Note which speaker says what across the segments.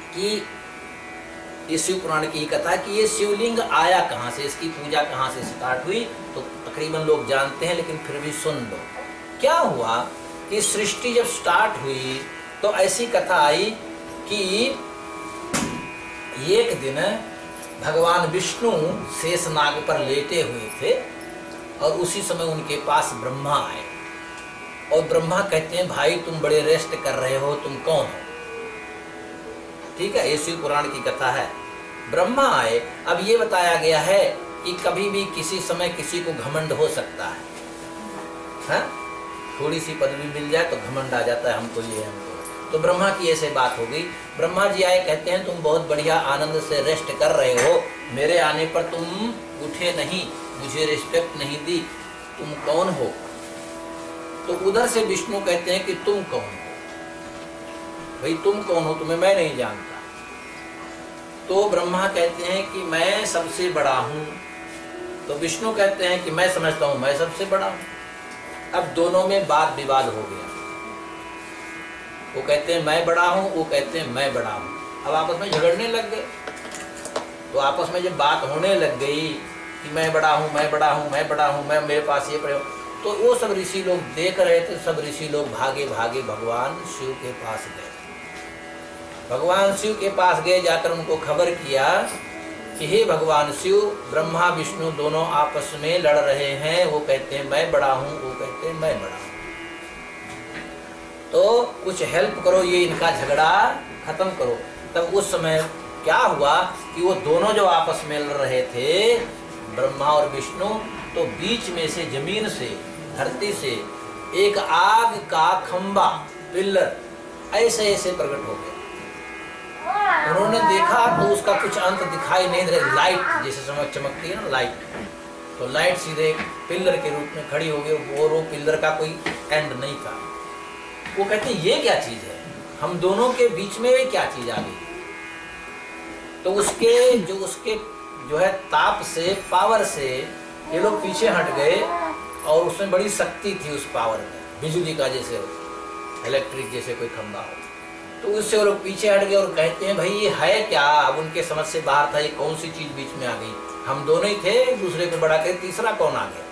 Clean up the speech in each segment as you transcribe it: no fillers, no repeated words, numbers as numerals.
Speaker 1: कि ये शिव पुराण की कथा कि ये शिवलिंग आया कहाँ से, इसकी पूजा कहाँ से स्टार्ट हुई, तो तकरीबन लोग जानते हैं, लेकिन फिर भी सुन लो। क्या हुआ कि सृष्टि जब स्टार्ट हुई तो ऐसी कथा आई कि एक दिन भगवान विष्णु शेषनाग पर लेटे हुए थे और उसी समय उनके पास ब्रह्मा आए और ब्रह्मा कहते हैं भाई तुम बड़े रेस्ट कर रहे हो, तुम कौन हो? ठीक है, ये शिव पुराण की कथा है। ब्रह्मा आए। अब ये बताया गया है कि कभी भी किसी समय किसी को घमंड हो सकता है, हाँ? थोड़ी सी पदवी मिल जाए तो घमंड आ जाता है, हमको ये हमको। तो ब्रह्मा की ऐसे बात हो गई। ब्रह्मा जी आए, कहते हैं तुम बहुत बढ़िया आनंद से रेस्ट कर रहे हो, मेरे आने पर तुम उठे नहीं, मुझे रिस्पेक्ट नहीं दी, तुम कौन हो? तो उधर से विष्णु कहते हैं कि तुम कौन हो? भाई तुम कौन हो, तुम्हें मैं नहीं जानता। तो ब्रह्मा कहते हैं कि मैं सबसे बड़ा हूं। तो विष्णु कहते हैं कि मैं समझता हूं मैं सबसे बड़ा हूं। अब दोनों में वाद विवाद हो गया। वो कहते हैं मैं बड़ा हूं, वो कहते हैं मैं बड़ा हूं। अब आपस में झगड़ने लग गए। तो आपस में जब बात होने लग गई कि मैं बड़ा हूं, मैं बड़ा हूं, मैं बड़ा हूं, मैं मेरे पास ये पड़े, तो वो सब ऋषि लोग देख रहे थे। सब ऋषि लोग भागे भागे भगवान शिव के पास गए। भगवान शिव के पास गए, जाकर उनको खबर किया कि हे भगवान शिव, ब्रह्मा विष्णु दोनों आपस में लड़ रहे हैं। वो कहते हैं मैं बड़ा हूं, वो कहते हैं मैं बड़ा हूं, तो कुछ हेल्प करो, ये इनका झगड़ा खत्म करो। तब उस समय क्या हुआ कि वो दोनों जो आपस में लड़ रहे थे, ब्रह्मा और विष्णु, तो बीच में से जमीन से, धरती से एक आग का खंबा, पिल्लर ऐसे ऐसे प्रकट हो गया। उन्होंने देखा तो उसका कुछ अंत दिखाई नहीं दे रहा। लाइट जैसे चमकती है ना लाइट, तो लाइट सीधे पिल्लर के रूप में खड़ी हो गई। वो पिल्लर का कोई एंड नहीं था। वो कहते हैं ये क्या चीज है, हम दोनों के बीच में क्या चीज आ गई? तो उसके जो है ताप से, पावर से ये लोग पीछे हट गए और उसमें बड़ी शक्ति थी उस पावर में, बिजली का जैसे इलेक्ट्रिक जैसे कोई खंभा हो। तो उससे वो लोग पीछे हट गए और कहते हैं भाई ये है क्या? अब उनके समझ से बाहर था, ये कौन सी चीज बीच में आ गई? हम दोनों ही थे, एक दूसरे को बड़ा कर, तीसरा कौन आ गया?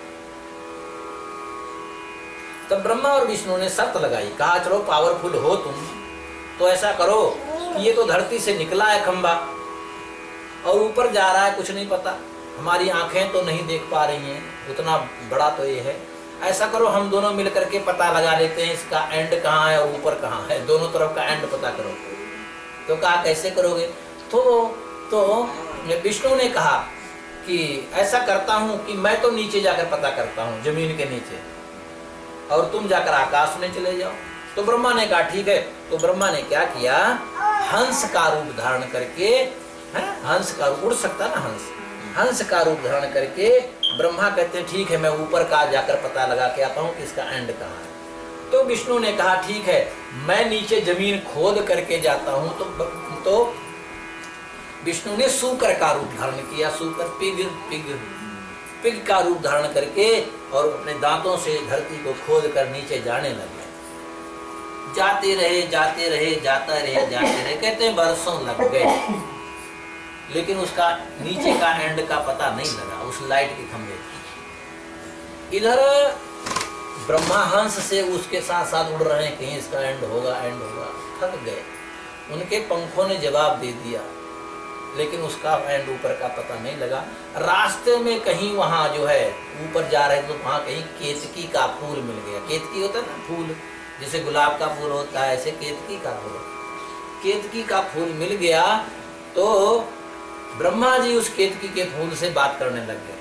Speaker 1: तब ब्रह्मा और विष्णु ने शर्त लगाई, कहा चलो पावरफुल हो तुम तो ऐसा करो कि ये तो धरती से निकला है खंबा और ऊपर जा रहा है, कुछ नहीं पता, हमारी आंखें तो नहीं देख पा रही हैं, उतना बड़ा तो ये है। ऐसा करो हम दोनों मिलकर के पता लगा लेते हैं इसका एंड कहाँ है और ऊपर कहाँ है, दोनों तरफ का एंड पता करो। तो कहा कैसे करोगे? तो विष्णु ने कहा कि ऐसा करता हूँ कि मैं तो नीचे जाकर पता करता हूँ, जमीन के नीचे, और तुम जाकर आकाश में चले जाओ। तो ब्रह्मा ने कहा ठीक है। तो ब्रह्मा ने क्या किया, हंस का रूप धारण करके, हंस का उड़ सकता ना हंस, हंस का रूप धारण करके ब्रह्मा कहते हैं ठीक है मैं ऊपर का जाकर पता लगा के आता हूँ कि इसका एंड कहाँ है। तो विष्णु ने कहा ठीक है मैं नीचे जमीन खोद करके जाता हूँ। तो विष्णु ने सूकर का रूप धारण किया, सूकर पिग का रूप धारण करके, और अपने दांतों से धरती को खोद कर नीचे जाने लगे। जाते रहे जाते रहे जाते रहे, कहते हैं बरसों लग गए, लेकिन उसका नीचे का एंड का पता नहीं लगा उस लाइट के खंभे की। इधर ब्रह्मा हंस से उसके साथ साथ उड़ रहे हैं, कहीं इसका एंड होगा, थक गए। उनके पंखों ने जवाब दे दिया, लेकिन उसका एंड ऊपर का पता नहीं लगा। रास्ते में कहीं वहां जो है ऊपर जा रहे तो वहां कहीं केतकी का फूल मिल गया। केतकी होता है ना फूल, जैसे गुलाब का फूल होता है, ऐसे केतकी का फूल, केतकी का फूल मिल गया। तो ब्रह्मा जी उस केतकी के फूल से बात करने लग गए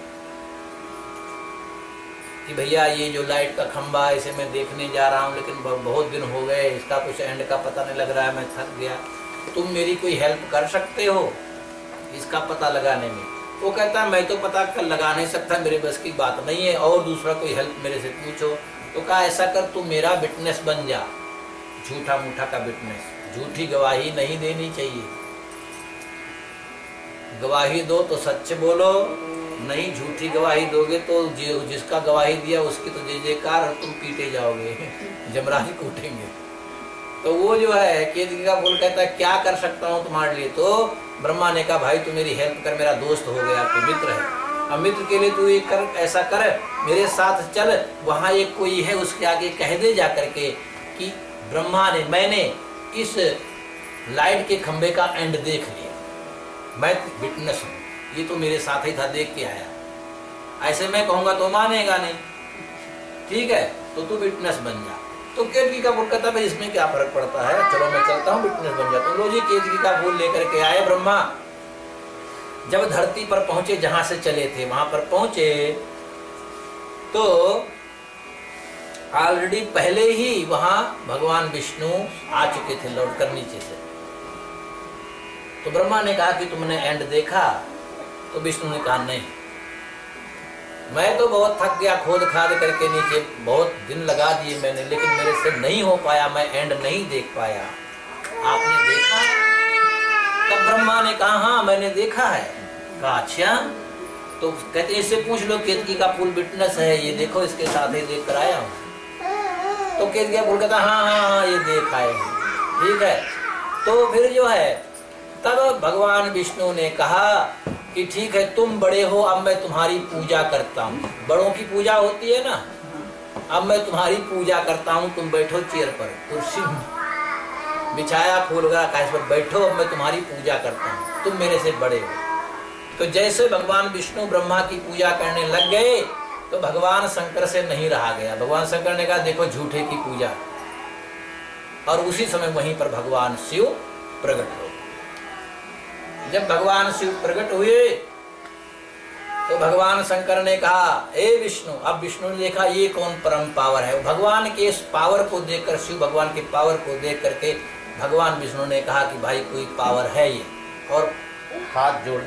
Speaker 1: कि भैया ये जो लाइट का खंबा है इसे मैं देखने जा रहा हूँ, लेकिन बहुत दिन हो गए, इसका कुछ एंड का पता नहीं लग रहा है, मैं थक गया, तुम मेरी कोई हेल्प कर सकते हो इसका पता लगाने में? वो कहता है मैं तो पता कर लगा नहीं सकता, मेरे बस की बात नहीं है, और दूसरा कोई हेल्प मेरे से पूछो। तो कहा ऐसा कर तू मेरा विटनेस बन जा, झूठा मूठा का विटनेस, झूठी गवाही नहीं देनी चाहिए, गवाही दो तो सच बोलो, नहीं झूठी गवाही दोगे तो जिसका गवाही दिया उसकी तो जय जयकार, तुम पीटे जाओगे, जमराज कूटेंगे। तो वो जो है केतकी का फूल कहता है क्या कर सकता हूँ तुम्हारे लिए। तो ब्रह्मा ने कहा भाई तू मेरी हेल्प कर, मेरा दोस्त हो गया, तू मित्र है। अब मित्र के लिए तू एक कर, ऐसा कर, मेरे साथ चल, वहाँ एक कोई है उसके आगे कह दे जा करके कि ब्रह्मा ने, मैंने इस लाइट के खंबे का एंड देख लिया, मैं विटनेस हूँ, ये तो मेरे साथ ही था, देख के आया। ऐसे मैं कहूँगा तो मानेगा नहीं, ठीक है, तो तू विटनेस बन जा। तो केतकी का फूल कहता है इसमें क्या फर्क पड़ता है, चलो मैं चलता हूँ, विटनेस बन जाता हूँ। लो जी केतकी का फूल लेकर के आए ब्रह्मा। जब धरती पर पहुंचे, जहां से चले थे वहां पर पहुंचे, तो ऑलरेडी पहले ही वहां भगवान विष्णु आ चुके थे लौटकर नीचे से। तो ब्रह्मा ने कहा कि तुमने एंड देखा? तो विष्णु ने कहा नहीं, मैं तो बहुत थक गया, खोद खाद करके नीचे बहुत दिन लगा दिए मैंने, लेकिन मेरे से नहीं हो पाया, मैं एंड नहीं देख पाया। आपने देखा? तब ब्रह्मा ने कहा हाँ मैंने देखा है। कहा अच्छा, तो कहते इससे पूछ लो, केतकी का फूल विटनेस है, ये देखो इसके साथ ही देख कर आया हूँ। तो केतकी का फूल कहता हाँ ये देख आए हैं, ठीक है। तो फिर जो है तब भगवान विष्णु ने कहा कि ठीक है तुम बड़े हो, अब मैं तुम्हारी पूजा करता हूँ। बड़ों की पूजा होती है ना, अब मैं तुम्हारी पूजा करता हूँ, तुम बैठो चेयर पर, कुर्सी बिछाया फूल का इस पर बैठो, अब मैं तुम्हारी पूजा करता हूँ, तुम मेरे से बड़े हो। तो जैसे भगवान विष्णु ब्रह्मा की पूजा करने लग गए, तो भगवान शंकर से नहीं रहा गया। भगवान शंकर ने कहा देखो झूठे की पूजा, और उसी समय वहीं पर भगवान शिव प्रकट हो। जब भगवान शिव प्रकट हुए तो भगवान शंकर ने कहा ए विष्णु, अब विष्णु ने देखा ये कौन परम पावर है। भगवान के इस पावर को देखकर, शिव भगवान के पावर को देख करके भगवान विष्णु ने कहा कि भाई कोई पावर है ये, और हाथ जोड़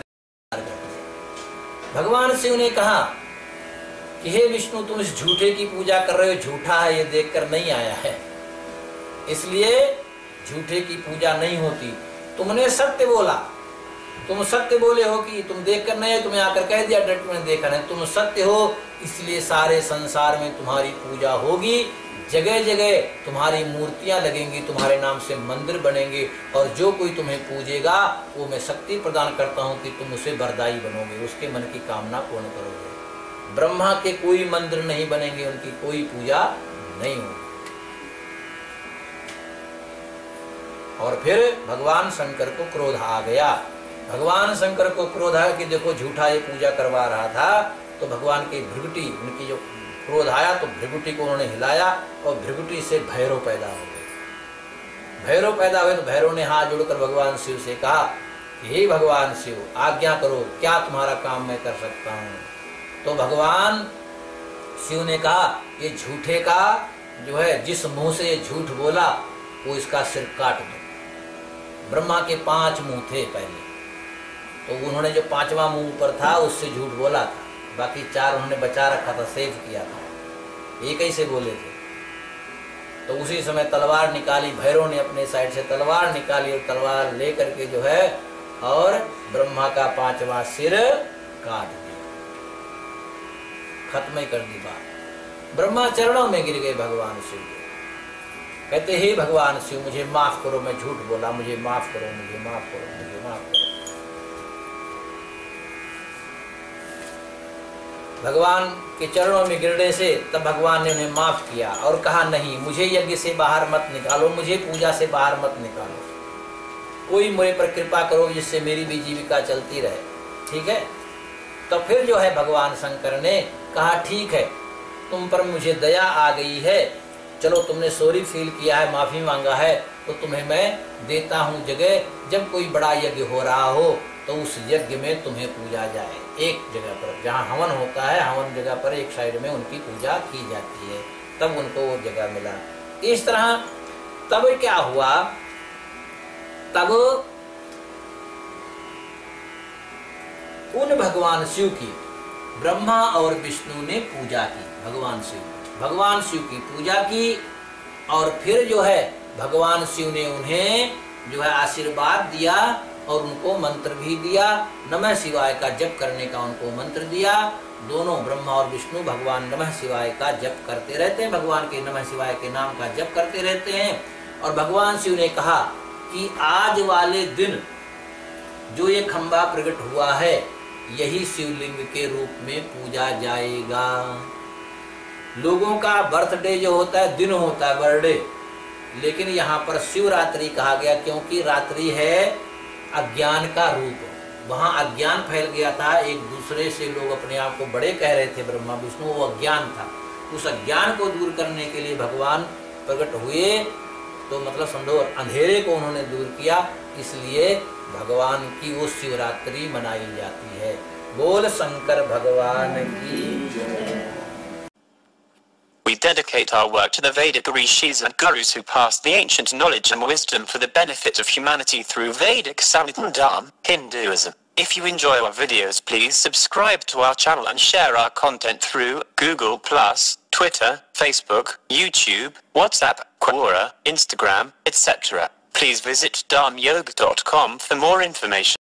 Speaker 1: भगवान शिव ने कहा कि हे विष्णु तुम इस झूठे की पूजा कर रहे हो, झूठा है ये देखकर नहीं आया है, इसलिए झूठे की पूजा नहीं होती। तुमने सत्य बोला, तुम सत्य बोले हो कि तुम देखकर नहीं है, तुम्हें आकर कह दिया डायरेक्ट मैंने देखा नहीं, तुम सत्य हो, इसलिए सारे संसार में तुम्हारी पूजा होगी, जगह जगह तुम्हारी मूर्तियां लगेंगी, तुम्हारे नाम से मंदिर बनेंगे, और जो कोई तुम्हें पूजेगा वो मैं शक्ति प्रदान करता हूँ कि तुम उसे वरदायी बनोगे, उसके मन की कामना पूर्ण करोगे। ब्रह्मा के कोई मंदिर नहीं बनेंगे, उनकी कोई पूजा नहीं होगी। और फिर भगवान शंकर को क्रोध आ गया। भगवान शंकर को क्रोध आया कि देखो झूठा ये पूजा करवा रहा था। तो भगवान की भृगुटी, उनकी जो क्रोध आया तो भृगुटी को उन्होंने हिलाया, और भृगुटी से भैरव पैदा हो गए। भैरव पैदा हुए तो भैरव ने हाथ जोड़कर भगवान शिव से कहा हे भगवान शिव आज्ञा करो, क्या तुम्हारा काम मैं कर सकता हूँ। तो भगवान शिव ने कहा ये झूठे का जो है, जिस मुंह से ये झूठ बोला वो इसका सिर काट दो। ब्रह्मा के 5 मुंह थे पहले, तो उन्होंने जो 5वां मुंह पर था उससे झूठ बोला था, बाकी 4 उन्होंने बचा रखा था, सेव किया था, एक ही से बोले थे। तो उसी समय तलवार निकाली, भैरव ने अपने साइड से तलवार निकाली, और तलवार लेकर के जो है और ब्रह्मा का 5वां सिर काट दिया, खत्म ही कर दी बात। ब्रह्मा चरणों में गिर गए भगवान शिव, कहते हे भगवान शिव मुझे माफ करो, मैं झूठ बोला, मुझे माफ करो, मुझे माफ करो, मुझे माफ करो। भगवान के चरणों में गिरने से तब भगवान ने उन्हें माफ किया और कहा नहीं मुझे यज्ञ से बाहर मत निकालो, मुझे पूजा से बाहर मत निकालो, कोई मुझे पर कृपा करो जिससे मेरी भी जीविका चलती रहे, ठीक है। तो फिर जो है भगवान शंकर ने कहा ठीक है तुम पर मुझे दया आ गई है, चलो तुमने सॉरी फील किया है, माफी मांगा है, तो तुम्हें मैं देता हूँ जगह, जब कोई बड़ा यज्ञ हो रहा हो तो उस यज्ञ में तुम्हें पूजा जाए। एक जगह पर जहाँ हवन होता है, हवन जगह पर एक साइड में उनकी पूजा की जाती है, तब उनको वो जगह मिला। इस तरह तब क्या हुआ, तब उन भगवान शिव की ब्रह्मा और विष्णु ने पूजा की, भगवान शिव की पूजा की, और फिर जो है भगवान शिव ने उन्हें जो है आशीर्वाद दिया और उनको मंत्र भी दिया, नमः शिवाय का जप करने का उनको मंत्र दिया। दोनों ब्रह्मा और विष्णु भगवान नमः शिवाय का जप करते रहते हैं, भगवान के नमः शिवाय के नाम का जप करते रहते हैं। और भगवान शिव ने कहा कि आज वाले दिन जो ये खंबा प्रकट हुआ है यही शिवलिंग के रूप में पूजा जाएगा। लोगों का बर्थडे जो होता है दिन होता है बर्थडे, लेकिन यहाँ पर शिवरात्रि कहा गया क्योंकि रात्रि है अज्ञान का रूप। वहाँ अज्ञान फैल गया था, एक दूसरे से लोग अपने आप को बड़े कह रहे थे ब्रह्मा विष्णु, वो अज्ञान था। उस अज्ञान को दूर करने के लिए भगवान प्रकट हुए, तो मतलब समझो अंधेरे को उन्होंने दूर किया, इसलिए भगवान की वो शिवरात्रि मनाई जाती है। बोल शंकर भगवान की जय।
Speaker 2: We dedicate our work to the Vedic rishis and gurus who passed the ancient knowledge and wisdom for the benefit of humanity through Vedic Sanatana Hinduism. If you enjoy our videos, please subscribe to our channel and share our content through Google+, Twitter, Facebook, YouTube, WhatsApp, Quora, Instagram, etc. Please visit dharmyoga.com for more information.